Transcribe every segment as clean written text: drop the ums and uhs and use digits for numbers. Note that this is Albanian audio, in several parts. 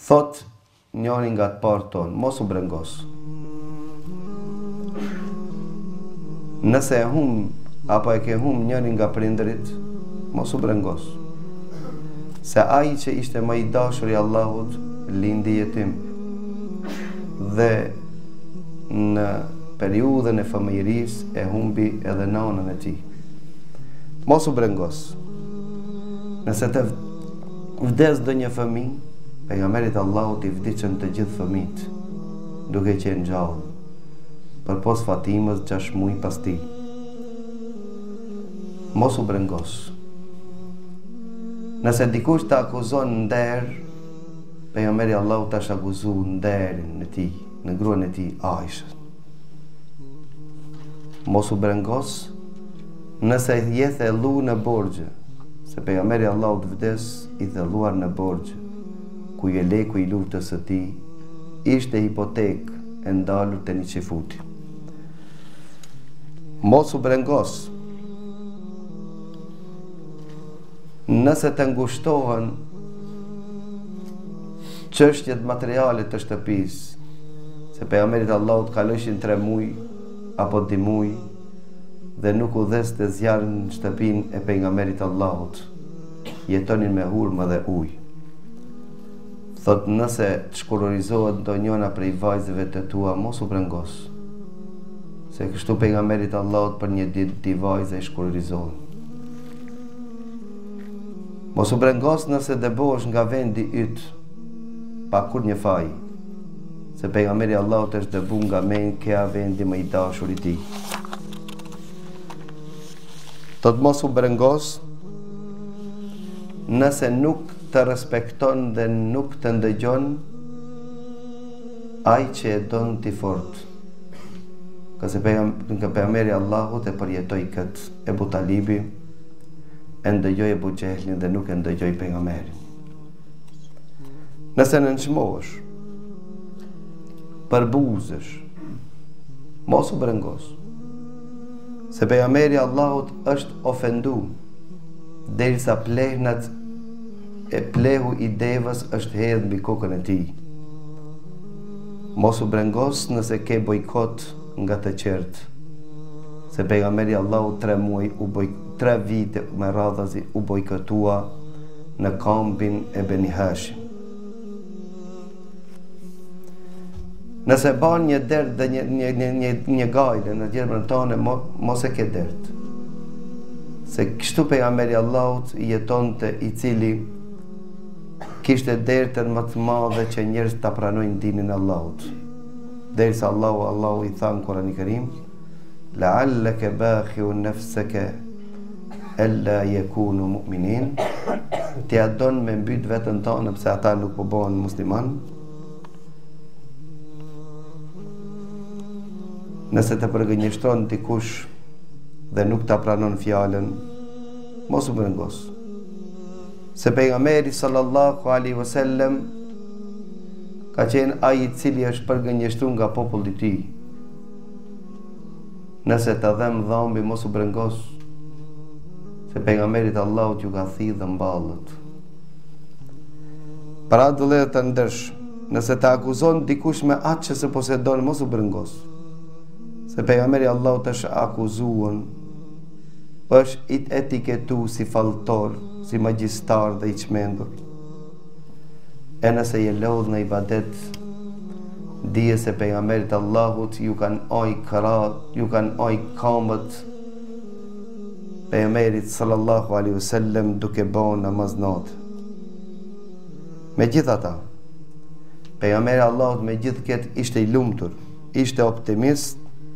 Thot njëri nga të parë tonë, mos u brengos. Nëse e apo e ke njëri nga prindërit, mos u brengos. Se ai që ishte më i dashur i Allahut, lindi jetim. Dhe në periudhën e fëmijërisë e humbi edhe nanën e tij. Mos u brengos. Nëse të vdes ndonjë fëmijë, pejgamberit Allahut i vdiqën të gjithë fëmijët, duke qenë gjallë, përpos Fatimës 6 muaj pas tij. Mos u brengos. Nëse dikush të akuzon nder, pejgamberi Allahut tash akuzu nderin e tij, në gruan e tij Aisha. Mos u brengos nëse je thellu në borxhe, se pejgamberi Allahut vdes i thelluar në borxhe, ku je leku i luftës së tij ishte hipotekë e ndalur te një qifuti. Mos u brengos nëse të ngushtohen çështjet materiale të shtëpisë, se pejgamberit Allahut kalojshin 3 muaj apo 2 muaj dhe nuk u dheste zjarr në shtëpinë e pejgamberit Allahut. Jetonin me hurmë dhe ujë. Thot nëse të shkurorizohet ndonjëna prej vajzave të tua, mos u brengos. Se kështu pejgamberit Allahut për një ditë di vajza i shkurorizohen. Mos u brengos nëse dëbohesh nga vendi yt pa kur një faj, se pejgamberi Allahut është dëbu nga Mekka, vendi më i dashur i tij. Thot mos u brengos nëse nuk të respekton dhe nuk të ndëgjon ai që e don ti fort. Këse pejgamberi Allahut e përjetoi këtë. Ebu Talibi e ndëgjoi Ebu Gjehlin dhe nuk e ndëgjoi pejgamberin. Nëse nënçmohesh, përbuzësh, mos u brengos. Se pejgamberi Allahut është ofendu derisa plehnat e plehu i devës është hedhur mbi kokën e tij. Mos u brengos nëse ke bojkot nga të qertë, se pejgamberi Allahut 3 vite me radhazi u bojkotua në kampin e Beni Hashim. Nëse ban një dert dhe një gajle në gjermën tonë, mos e ke dert. Se kështu pejgamberi Allahut jetonte, i cili kishte dertën më të madhe që njerëz ta pranojnë dinin e Allahut. Derisa Allahu i tha në Kur'anin e Kerim: "La'allaka bakhi'un nafsaka alla yakunu mu'minin." Ti a don me mbyt veten tonë pse ata nuk po bëhen musliman? Nëse të përgënjeshtron dikush dhe nuk ta pranon fjalën, mos u brengos. Se pejgamberi sallallahu alaihi wasallam ka qenë ai i cili është përgënjeshtruar nga populli i tij. Nëse të dhem dhambi, mos u brengos, se pejgamberit Allahut ju ka thithë mballët. Para vëllezër të ndersh, nëse të akuzon dikush me atë që se posedon, mos u brengos. Se pejgamberi Allahut është akuzuar, është i etiketu si falltor, si magjistar dhe i çmendur. E nëse je lodh në ibadet, dije se pejgamberit Allahut ju kanë oj kamët pejgamberit sallallahu alaihi wasallam duke bën namaz natë. Megjithatë, pejgamberi Allahut me gjithë këtë ishte i lumtur, ishte optimist,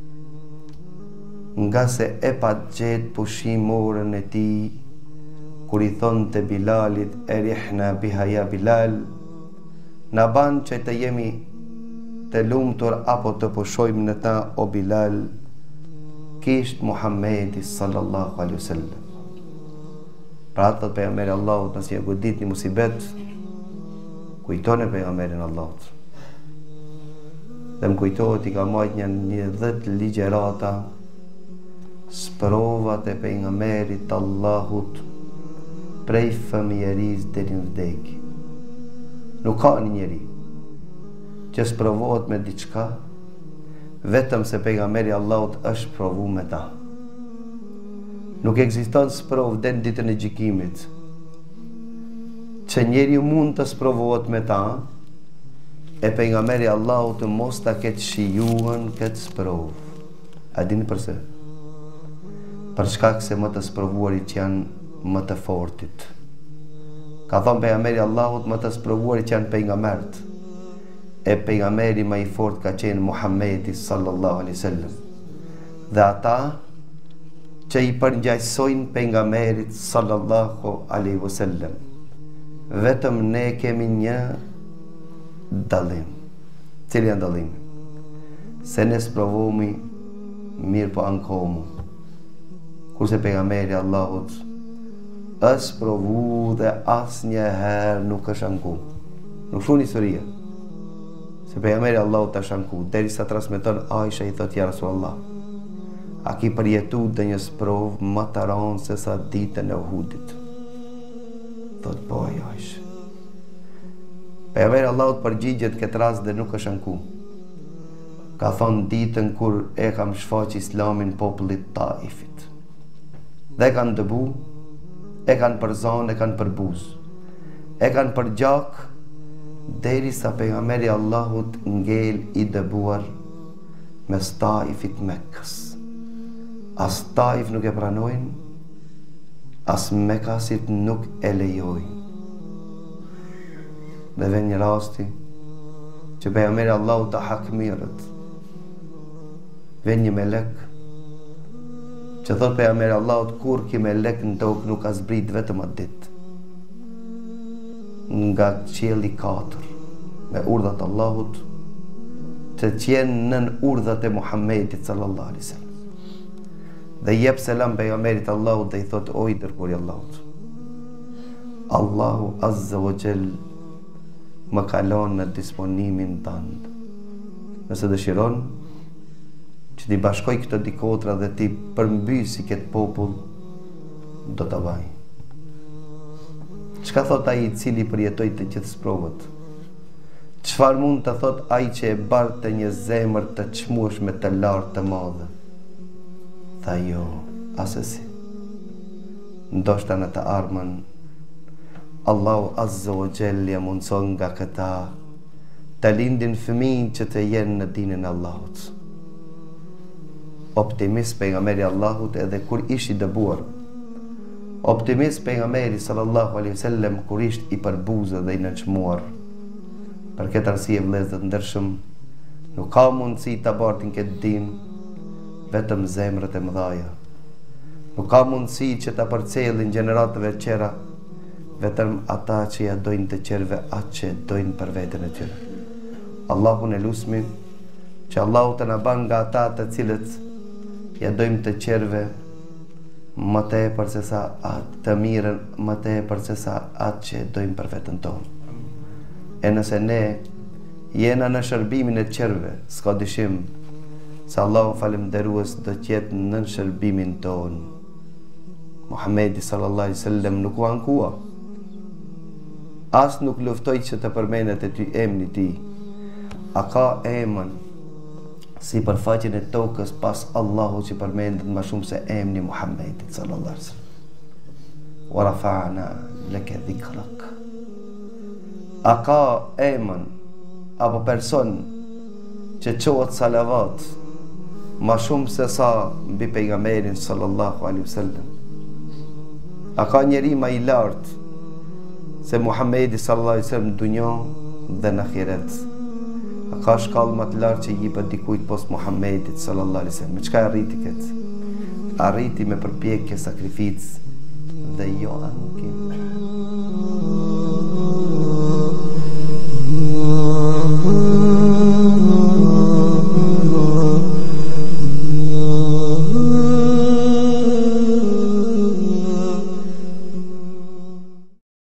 nga se e pa gjetë pushimorën e tij kur i thonte Bilalit: "Erihna biha ya Bilal", na ban që të jemi të lumtur apo të pushojmë në ta, o Bilal, kisht Muhammedi sallallahu alaihi wasallam. Pra atë thot pejgamberi Allahut, nëse e godit një musibet, kujtone pejgamberin Allahut. Dhe më kujtohet i ka majt një 10 ligjerata sprovat e pejgamberit Allahut prej fëmijërisë deri në vdekje. Nuk ka një njeri që sprovohet me diçka vetëm se pejgamberi Allahut është provu me ta. Nuk ekziston sprovë deri në ditën e gjykimit që njeriu mund të sprovohet me ta e pejgamberi Allahut mos ta ketë shijuar këtë sprovë. A dini pse? Për shkak se më të sprovuarit janë më të fortit. Ka thënë pejgamberi Allahut më të sprovuarit janë pejgamberët. E pejgamberi më i fort ka qenë Muhamedi sallallahu alaihi wasallam. Dhe ata që i përngjajsojnë pejgamberit sallallahu alaihi wasallam, vetëm ne kemi një dallim. Cili janë dallimi? Se ne sprovohemi mirë po ankohemi. Kurse pejgamberi Allahut është provu dhe asnjëherë nuk është anku. Nuk shuni historia. Se pejgamberi Allahut është anku, derisa transmeton Aisha i thotë ja Rasulullah, a ki përjetu dhe një sprovë më të rëndë se sa ditën e Uhudit? Thotë po Aisha. Pejgamberi Allahut përgjigjet këtë rast dhe nuk është anku. Ka thonë ditën kur e kam shfaq islamin popullit Taifit. Dhe e kanë dëbu, e kanë përzon, e kanë përbuz, e kanë përgjak, derisa pejgamberi Allahut ngel i dëbuar mes Taifit Mekkës. As Taif nuk e pranojnë, as Mekkasit nuk e lejojnë. Dhe vjen një rasti që pejgamberi Allahut të hakmirët. Vjen një melek që thot pejgamberi Allahut kur ki melek në tokë nuk ka zbrit vetëm atë ditë. Nga qielli 4 me urdhat e Allahut të qenë nën urdhat e Muhammedit sallallahu alaihi wasallam. Dhe jep selam pejgamberit Allahut dhe i thot o i dërguari i Allahut, Allahu azza wa jall më kalon në disponimin tënd. Nëse dëshiron që t'i bashkoj këto dikotra dhe t'i përmbysi këtë popull, do t'a vaj. Çka thot ai i cili përjetoi të gjithë sprovat? Çfarë mund të thot ai që e barte një zemër të çmueshme të lartë të madhe? Tha jo, asesi. Ndoshta në të ardhmen Allahu azza wa jalla ja mundson nga këta të lindin fëmijë që të jenë në dinën e Allahut. Optimist pejgamberi Allahut edhe kur ishi dëbuar. Optimist pejgamberi sallallahu alaihi wasallam kur ishte i përbuzë dhe i nënçmuar. Për këtë arsye vëllezër ndershëm, nuk ka mundësi ta bartin këtë din vetëm zemrat e mëdhaja. Nuk ka mundësi që ta përcjellin gjeneratëve të qera vetëm ata që ja dojnë të qerve atë që dojnë për veten e tyre. Allahun e lusmi që Allahu të na bën nga ata të cilët ja dojmë të qerve më tepër se sa atë të mirën, më tepër se sa atë që dojmë për veten tonë. E nëse ne jena në shërbimin e qerve, s'ka dyshim se Allahu falënderues do të jetë në shërbimin tonë. Muhamedi sallallahu alaihi wasallam nuk u ankua. As nuk luftoi që të përmendet e ty emri ti. A ka emën si përfaqen e tokës pas Allahu që përmendet më shumë se emri Muhammedit sallallahu alaihi wasallam? Wa rafa'na laka dhikrak. A ka emën apo person që quhet salavat më shumë se sa mbi pejgamberin sallallahu alaihi wasallam? A ka njeri më i lartë se Muhammedi sallallahu alaihi wasallam në dunjë dhe në ahiret? A ka shkallë më të lartë që jepet dikujt post Muhammedit sallallahu alaihi wasallam? Me çka arriti këtë? Arriti me përpjekje, sakrificë dhe jo ankim.